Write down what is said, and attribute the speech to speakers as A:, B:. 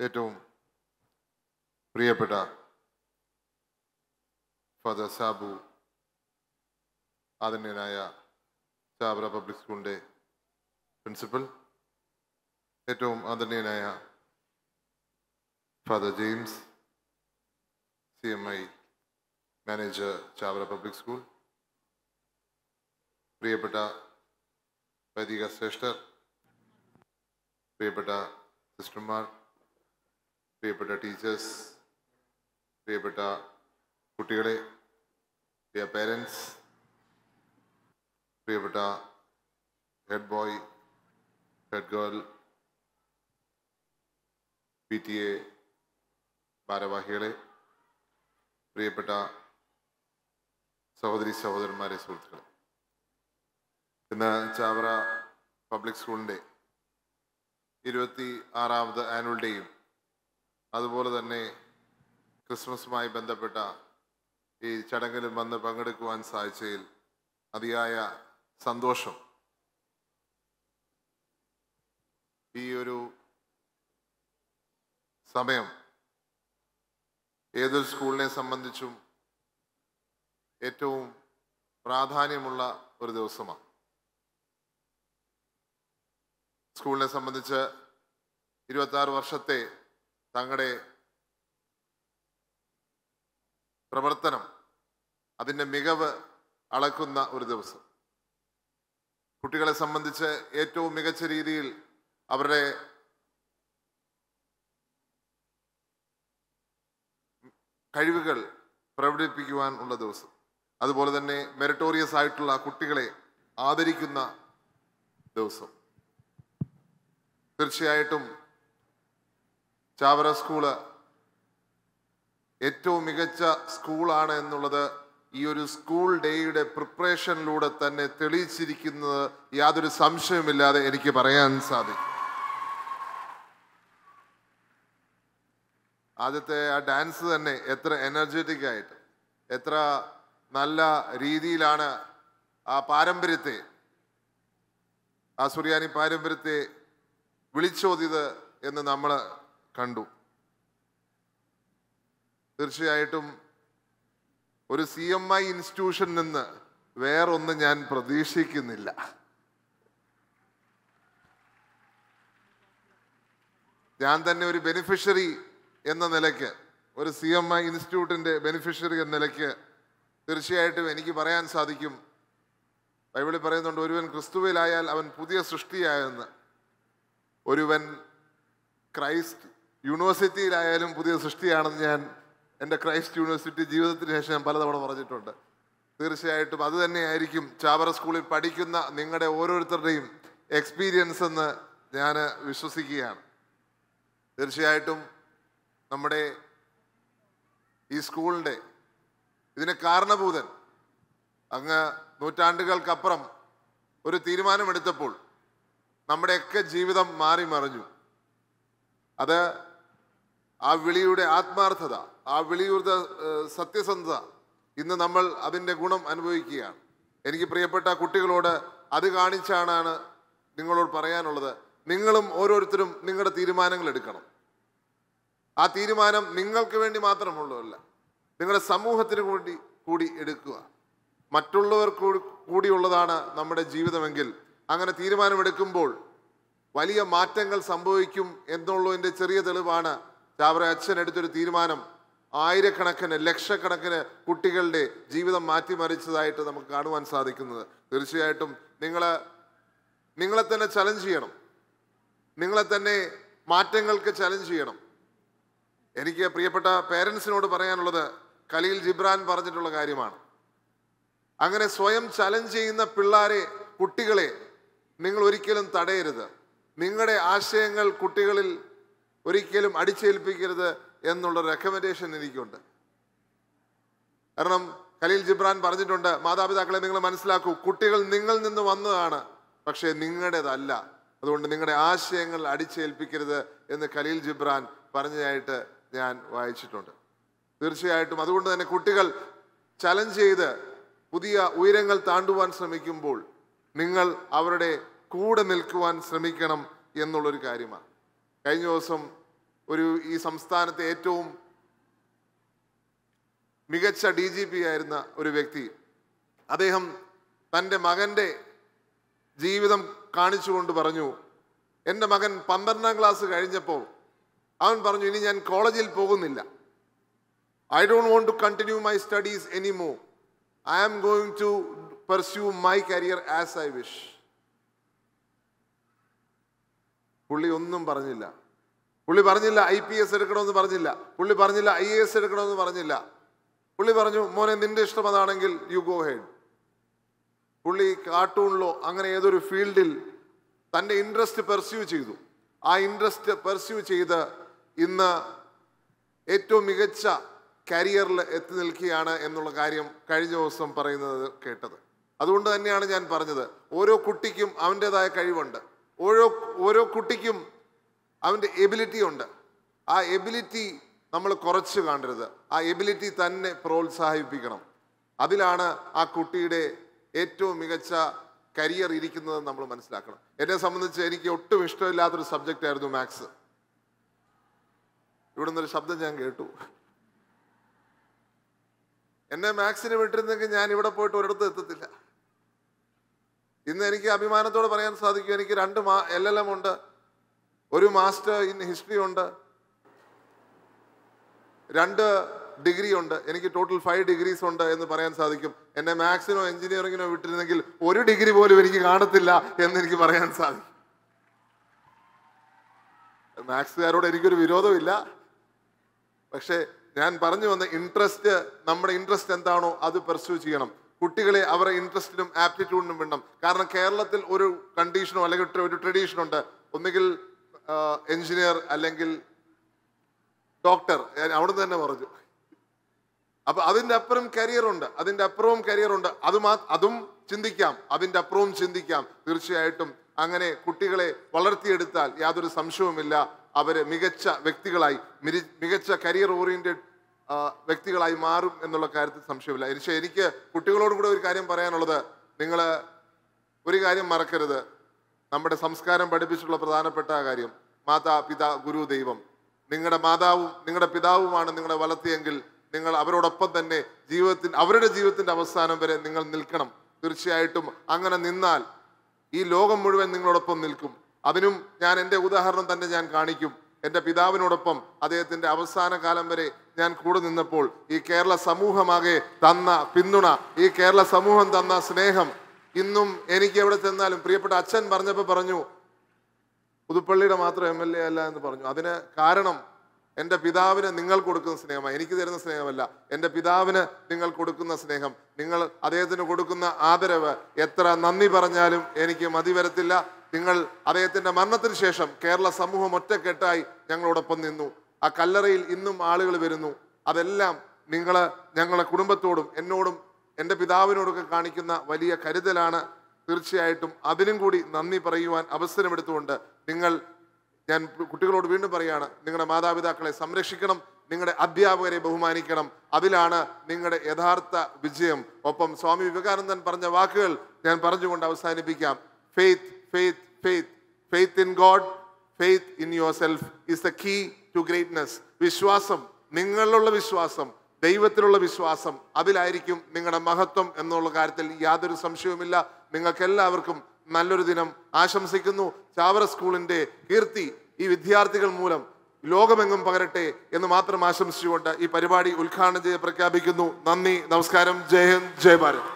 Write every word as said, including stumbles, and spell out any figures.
A: ഏറ്റവും പ്രിയപ്പെട്ട ഫാദർ സാബു, ആദരണീയനായ ചാവറ പബ്ലിക് സ്കൂളിൻ്റെ പ്രിൻസിപ്പൽ, ഏറ്റവും ആദരണീയനായ father James, C M I manager Chavara public school, പ്രിയപ്പെട്ട വൈദിക ശ്രേഷ്ഠർ, പ്രിയപ്പെട്ട സിസ്റ്റർമാർ, പ്രിയപ്പെട്ട ടീച്ചേഴ്സ്, പ്രിയപ്പെട്ട കുട്ടികളെ, പ്രിയ പേരൻസ്, പ്രിയപ്പെട്ട head boy, head girl, P T A ഭാരവാഹികളെ, പ്രിയപ്പെട്ട സഹോദരി സഹോദരന്മാരെ, സുഹൃത്തുക്കളെ, ഇന്ന് ചാവറ പബ്ലിക് സ്കൂളിൻ്റെ ഇരുപത്തി ആറാമത് ആനുവൽ ഡേയും അതുപോലെ തന്നെ ക്രിസ്മസുമായി ബന്ധപ്പെട്ട ഈ ചടങ്ങിലും വന്ന് പങ്കെടുക്കുവാൻ സാധിച്ചതിൽ അതിയായ സന്തോഷം. ഈ ഒരു സമയം ഏതൊരു സ്കൂളിനെ സംബന്ധിച്ചും ഏറ്റവും പ്രാധാന്യമുള്ള ഒരു ദിവസമാണ്. സ്കൂളിനെ സംബന്ധിച്ച് ഇരുപത്തി ആറ് വർഷത്തെ തങ്ങളുടെ പ്രവർത്തനം, അതിൻ്റെ മികവ് അളക്കുന്ന ഒരു ദിവസം. കുട്ടികളെ സംബന്ധിച്ച് ഏറ്റവും മികച്ച രീതിയിൽ അവരുടെ കഴിവുകൾ പ്രകടിപ്പിക്കുവാൻ ഉള്ള ദിവസം. അതുപോലെ തന്നെ മെറിറ്റോറിയസ് ആയിട്ടുള്ള കുട്ടികളെ ആദരിക്കുന്ന ദിവസം. തീർച്ചയായിട്ടും ചാവറ സ്കൂള് ഏറ്റവും മികച്ച സ്കൂളാണ് എന്നുള്ളത് ഈ ഒരു സ്കൂൾ ഡേയുടെ പ്രിപ്പറേഷനിലൂടെ തന്നെ തെളിയിച്ചിരിക്കുന്നത് യാതൊരു സംശയവുമില്ലാതെ എനിക്ക് പറയാൻ സാധിക്കും. ആദ്യത്തെ ആ ഡാൻസ് തന്നെ എത്ര എനർജറ്റിക് ആയിട്ട്, എത്ര നല്ല രീതിയിലാണ് ആ പാരമ്പര്യത്തെ, ആ സുറിയാനി പാരമ്പര്യത്തെ വിളിച്ചോതിയത് എന്ന് നമ്മൾ കണ്ടു. തീർച്ചയായിട്ടും ഒരു സി എം ഐ ഇൻസ്റ്റിറ്റ്യൂഷനിൽ നിന്ന് വേറൊന്നും ഞാൻ പ്രതീക്ഷിക്കുന്നില്ല. ഞാൻ തന്നെ ഒരു ബെനിഫിഷ്യറി എന്ന നിലയ്ക്ക്, ഒരു സി എം ഐ ഇൻസ്റ്റിറ്റ്യൂട്ടിൻ്റെ ബെനിഫിഷ്യറി എന്ന നിലയ്ക്ക് തീർച്ചയായിട്ടും എനിക്ക് പറയാൻ സാധിക്കും, ബൈബിളിൽ പറയുന്നുണ്ട്, ഒരുവൻ ക്രിസ്തുവിലായാൽ അവൻ പുതിയ സൃഷ്ടിയായെന്ന്. ഒരുവൻ ക്രൈസ്റ്റ് യൂണിവേഴ്സിറ്റിയിലായാലും പുതിയ സൃഷ്ടിയാണെന്ന് ഞാൻ എൻ്റെ ക്രൈസ്റ്റ് യൂണിവേഴ്സിറ്റി ജീവിതത്തിന് ശേഷം ഞാൻ പലതവണ പറഞ്ഞിട്ടുണ്ട്. തീർച്ചയായിട്ടും അത് തന്നെയായിരിക്കും ചാവറ സ്കൂളിൽ പഠിക്കുന്ന നിങ്ങളുടെ ഓരോരുത്തരുടെയും എക്സ്പീരിയൻസ് എന്ന് ഞാൻ വിശ്വസിക്കുകയാണ്. തീർച്ചയായിട്ടും നമ്മുടെ ഈ സ്കൂളിൻ്റെ ഇതിന് കാരണഭൂതൻ അങ്ങ് നൂറ്റാണ്ടുകൾക്കപ്പുറം ഒരു തീരുമാനമെടുത്തപ്പോൾ നമ്മുടെയൊക്കെ ജീവിതം മാറി മറിഞ്ഞു. അത് ആ വിളിയുടെ ആത്മാർത്ഥത, ആ വിളിയുടെ സത്യസന്ധത, ഇന്ന് നമ്മൾ അതിൻ്റെ ഗുണം അനുഭവിക്കുകയാണ്. എനിക്ക് പ്രിയപ്പെട്ട കുട്ടികളോട് അത് കാണിച്ചാണ് നിങ്ങളോട് പറയാനുള്ളത്, നിങ്ങളും ഓരോരുത്തരും നിങ്ങളുടെ തീരുമാനങ്ങൾ എടുക്കണം. ആ തീരുമാനം നിങ്ങൾക്ക് വേണ്ടി മാത്രമുള്ളതല്ല, നിങ്ങളുടെ സമൂഹത്തിന് വേണ്ടി കൂടി എടുക്കുക. മറ്റുള്ളവർക്ക് കൂടിയുള്ളതാണ് നമ്മുടെ ജീവിതമെങ്കിൽ അങ്ങനെ തീരുമാനമെടുക്കുമ്പോൾ വലിയ മാറ്റങ്ങൾ സംഭവിക്കും എന്നുള്ളതിൻ്റെ ചെറിയ തെളിവാണ് ചാവറ അച്ഛൻ എടുത്തൊരു തീരുമാനം ആയിരക്കണക്കിന് ലക്ഷക്കണക്കിന് കുട്ടികളുടെ ജീവിതം മാറ്റിമറിച്ചതായിട്ട് നമുക്ക് കാണുവാൻ സാധിക്കുന്നത്. തീർച്ചയായിട്ടും നിങ്ങൾ നിങ്ങളെ തന്നെ ചലഞ്ച് ചെയ്യണം, നിങ്ങളെ തന്നെ മാറ്റങ്ങൾക്ക് ചലഞ്ച് ചെയ്യണം. എനിക്ക് പ്രിയപ്പെട്ട പേരൻസിനോട് പറയാനുള്ളത് ഖലീൽ ജിബ്രാൻ പറഞ്ഞിട്ടുള്ള കാര്യമാണ്. അങ്ങനെ സ്വയം ചലഞ്ച് ചെയ്യുന്ന പിള്ളേരെ, കുട്ടികളെ നിങ്ങൾ ഒരിക്കലും തടയരുത്. നിങ്ങളുടെ ആശയങ്ങൾ കുട്ടികളിൽ ഒരിക്കലും അടിച്ചേൽപ്പിക്കരുത് എന്നുള്ള റെക്കമെൻഡേഷൻ എനിക്കുണ്ട്. കാരണം ഖലീൽ ജിബ്രാൻ പറഞ്ഞിട്ടുണ്ട്, മാതാപിതാക്കളെ നിങ്ങൾ മനസ്സിലാക്കൂ, കുട്ടികൾ നിങ്ങളിൽ നിന്ന് വന്നതാണ്, പക്ഷേ നിങ്ങളുടേതല്ല. അതുകൊണ്ട് നിങ്ങളുടെ ആശയങ്ങൾ അടിച്ചേൽപ്പിക്കരുത് എന്ന് ഖലീൽ ജിബ്രാൻ പറഞ്ഞതായിട്ട് ഞാൻ വായിച്ചിട്ടുണ്ട്. തീർച്ചയായിട്ടും അതുകൊണ്ട് തന്നെ കുട്ടികൾ ചലഞ്ച് ചെയ്ത് പുതിയ ഉയരങ്ങൾ താണ്ടുവാൻ ശ്രമിക്കുമ്പോൾ നിങ്ങൾ അവരുടെ കൂടെ നിൽക്കുവാൻ ശ്രമിക്കണം എന്നുള്ളൊരു കാര്യമാണ്. കഴിഞ്ഞ ദിവസം ഒരു ഈ സംസ്ഥാനത്തെ ഏറ്റവും മികച്ച ഡി ജി പി ആയിരുന്ന ഒരു വ്യക്തി. അദ്ദേഹം തൻ്റെ മകൻ്റെ ജീവിതം കാണിച്ചുകൊണ്ട് പറഞ്ഞു, എൻ്റെ മകൻ പന്ത്രണ്ടാം ക്ലാസ് കഴിഞ്ഞപ്പോൾ അവൻ പറഞ്ഞു, ഇനി ഞാൻ കോളേജിൽ പോകുന്നില്ല. I don't want to continue my studies anymore. I am going to pursue my career as I wish. പുള്ളി ഒന്നും പറഞ്ഞില്ല. പുള്ളി പറഞ്ഞില്ല ഐ പി എസ് എടുക്കണമെന്ന് പറഞ്ഞില്ല. പുള്ളി പറഞ്ഞില്ല ഐ എ എസ് എടുക്കണമെന്ന് പറഞ്ഞില്ല. പുള്ളി പറഞ്ഞു, മോനെ നിന്റെ ഇഷ്ടം അതാണെങ്കിൽ യു ഗോ ഹെഡ്. പുള്ളി കാർട്ടൂണിലോ അങ്ങനെ ഏതൊരു ഫീൽഡിൽ തൻ്റെ ഇൻട്രസ്റ്റ് പെർസ്യൂ ചെയ്തു. ആ ഇൻട്രസ്റ്റ് പെർസ്യൂ ചെയ്ത് ഇന്ന് ഏറ്റവും മികച്ച കരിയറിൽ എത്തി നിൽക്കുകയാണ് എന്നുള്ള കാര്യം കഴിഞ്ഞ ദിവസം പറയുന്നത് കേട്ടത്. അതുകൊണ്ട് തന്നെയാണ് ഞാൻ പറഞ്ഞത്, ഓരോ കുട്ടിക്കും അവൻ്റെതായ കഴിവുണ്ട്. ഓരോ ഓരോ കുട്ടിക്കും അവൻ്റെ എബിലിറ്റി ഉണ്ട്. ആ എബിലിറ്റി നമ്മൾ കുറച്ച് കാണരുത്. ആ എബിലിറ്റി തന്നെ പ്രോത്സാഹിപ്പിക്കണം. അതിലാണ് ആ കുട്ടിയുടെ ഏറ്റവും മികച്ച കരിയർ ഇരിക്കുന്നത് നമ്മൾ മനസ്സിലാക്കണം. എന്നെ സംബന്ധിച്ച് എനിക്ക് ഒട്ടും ഇഷ്ടമില്ലാത്തൊരു സബ്ജക്റ്റ് ആയിരുന്നു മാത്സ്. ഇവിടെ നിന്നൊരു ശബ്ദം ഞാൻ കേട്ടു. എന്നെ മാത്സിന് വിട്ടിരുന്നെങ്കിൽ ഞാൻ ഇവിടെ പോയിട്ട് ഒരിടത്തും എത്തത്തില്ല. ഇന്ന് എനിക്ക് അഭിമാനത്തോടെ പറയാൻ സാധിക്കും, എനിക്ക് രണ്ട് മാ എൽ എൽ എം ഉണ്ട്, ഒരു മാസ്റ്റർ ഇൻ ഹിസ്റ്ററി ഉണ്ട്, രണ്ട് ഡിഗ്രി ഉണ്ട്. എനിക്ക് ടോട്ടൽ ഫൈവ് ഡിഗ്രീസ് ഉണ്ട് എന്ന് പറയാൻ സാധിക്കും. എന്നെ മാത്സിനോ എഞ്ചിനീയറിങ്ങിനോ വിട്ടിരുന്നെങ്കിൽ ഒരു ഡിഗ്രി പോലും എനിക്ക് കാണത്തില്ല എന്ന് എനിക്ക് പറയാൻ സാധിക്കും. മാത്സുകാരോട് എനിക്കൊരു വിരോധമില്ല. പക്ഷേ ഞാൻ പറഞ്ഞു വന്ന ഇൻട്രസ്റ്റ്, നമ്മുടെ ഇൻട്രസ്റ്റ് എന്താണോ അത് പെർസ്യൂ ചെയ്യണം. കുട്ടികളെ അവരുടെ ഇൻട്രസ്റ്റിനും ആപ്റ്റിറ്റ്യൂഡിനും വേണം. കാരണം കേരളത്തിൽ ഒരു കണ്ടീഷനോ അല്ലെങ്കിൽ ഒരു ട്രഡീഷനുണ്ട്, ഒന്നുകിൽ എഞ്ചിനീയർ അല്ലെങ്കിൽ ഡോക്ടർ. ഞാൻ അവിടെ തന്നെ പറഞ്ഞു. അപ്പൊ അതിൻ്റെ അപ്പുറം കരിയർ ഉണ്ട്, അതിൻ്റെ അപ്പുറവും കരിയർ ഉണ്ട്. അത് മാ അതും ചിന്തിക്കാം, അതിൻ്റെ അപ്പുറവും ചിന്തിക്കാം. തീർച്ചയായിട്ടും അങ്ങനെ കുട്ടികളെ വളർത്തിയെടുത്താൽ യാതൊരു സംശയവുമില്ല അവര് മികച്ച വ്യക്തികളായി, മികച്ച കരിയർ ഓറിയന്റഡ് വ്യക്തികളായി മാറും എന്നുള്ള കാര്യത്തിൽ സംശയമില്ല. പക്ഷേ എനിക്ക് കുട്ടികളോടും കൂടെ ഒരു കാര്യം പറയാനുള്ളത്, നിങ്ങൾ ഒരു കാര്യം മറക്കരുത്. നമ്മുടെ സംസ്കാരം പഠിപ്പിച്ചിട്ടുള്ള പ്രധാനപ്പെട്ട കാര്യം, മാതാ പിതാ ഗുരു ദൈവം. നിങ്ങളുടെ മാതാവും നിങ്ങളുടെ പിതാവുമാണ് നിങ്ങളെ വളർത്തിയെങ്കിൽ നിങ്ങൾ അവരോടൊപ്പം തന്നെ ജീവിതത്തിന് അവരുടെ ജീവിതത്തിന്റെ അവസാനം വരെ നിങ്ങൾ നിൽക്കണം. തീർച്ചയായിട്ടും അങ്ങനെ നിന്നാൽ ഈ ലോകം മുഴുവൻ നിങ്ങളോടൊപ്പം നിൽക്കും. അതിനും ഞാൻ എൻ്റെ ഉദാഹരണം തന്നെ ഞാൻ കാണിക്കും. എൻ്റെ പിതാവിനോടൊപ്പം അദ്ദേഹത്തിൻ്റെ അവസാന കാലം വരെ ഞാൻ കൂടെ നിന്നപ്പോൾ ഈ കേരള സമൂഹമാകെ തന്ന പിന്തുണ, ഈ കേരള സമൂഹം തന്ന സ്നേഹം ഇന്നും എനിക്ക് എവിടെ ചെന്നാലും, പ്രിയപ്പെട്ട അച്ഛൻ പറഞ്ഞപ്പോൾ പറഞ്ഞു പുതുപ്പള്ളിയുടെ മാത്രം എം എൽ എ അല്ല എന്ന് പറഞ്ഞു. അതിന് കാരണം എൻ്റെ പിതാവിന് നിങ്ങൾ കൊടുക്കുന്ന സ്നേഹമാണ്, എനിക്ക് തരുന്ന സ്നേഹമല്ല. എൻ്റെ പിതാവിന് നിങ്ങൾ കൊടുക്കുന്ന സ്നേഹം, നിങ്ങൾ അദ്ദേഹത്തിന് കൊടുക്കുന്ന ആദരവ് എത്ര നന്ദി പറഞ്ഞാലും എനിക്ക് മതി വരത്തില്ല. നിങ്ങൾ അദ്ദേഹത്തിൻ്റെ മരണത്തിന് ശേഷം കേരള സമൂഹം ഒറ്റക്കെട്ടായി ഞങ്ങളോടൊപ്പം നിന്നു. ആ കല്ലറയിൽ ഇന്നും ആളുകൾ വരുന്നു. അതെല്ലാം നിങ്ങൾ ഞങ്ങളുടെ കുടുംബത്തോടും എന്നോടും എൻ്റെ പിതാവിനോടൊക്കെ കാണിക്കുന്ന വലിയ കരുതലാണ്. തീർച്ചയായിട്ടും അതിനും കൂടി നന്ദി പറയുവാൻ അവസരമെടുത്തുകൊണ്ട് നിങ്ങൾ, ഞാൻ കുട്ടികളോട് വീണ്ടും പറയുകയാണ്, നിങ്ങളുടെ മാതാപിതാക്കളെ സംരക്ഷിക്കണം, നിങ്ങളുടെ അധ്യാപകരെ ബഹുമാനിക്കണം. അതിലാണ് നിങ്ങളുടെ യഥാർത്ഥ വിജയം. ഒപ്പം സ്വാമി വിവേകാനന്ദൻ പറഞ്ഞ വാക്കുകൾ ഞാൻ പറഞ്ഞുകൊണ്ട് അവസാനിപ്പിക്കാം. Faith faith faith faith in God, faith in yourself is the key to greatness. വിശ്വാസം, നിങ്ങളിലുള്ള വിശ്വാസം, ദൈവത്തിലുള്ള വിശ്വാസം, അതിലായിരിക്കും നിങ്ങളുടെ മഹത്വം എന്നുള്ള കാര്യത്തിൽ യാതൊരു സംശയവുമില്ല. നിങ്ങൾക്ക് എല്ലാവർക്കും നല്ലൊരു ദിനം ആശംസിക്കുന്നു. ചാവറ സ്കൂളിൻ്റെ കീർത്തി ഈ വിദ്യാർത്ഥികൾ മൂലം ലോകമെങ്ങും പകരട്ടെ എന്ന് മാത്രം ആശംസിച്ചുകൊണ്ട് ഈ പരിപാടി ഉദ്ഘാടനം ചെയ്ത് പ്രഖ്യാപിക്കുന്നു. നന്ദി, നമസ്കാരം, ജയ് ഹിന്ദ്, ജയ് ഭാരത്.